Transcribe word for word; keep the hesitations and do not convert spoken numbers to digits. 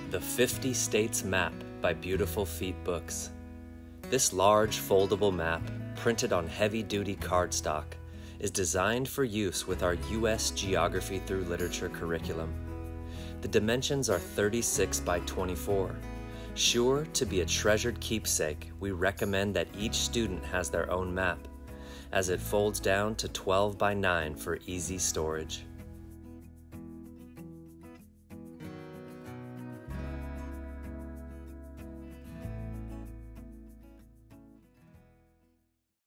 The fifty States Map by Beautiful Feet Books. This large foldable map, printed on heavy-duty cardstock, is designed for use with our U S Geography through Literature curriculum. The dimensions are thirty-six by twenty-four. Sure to be a treasured keepsake, we recommend that each student has their own map, as it folds down to twelve by nine for easy storage.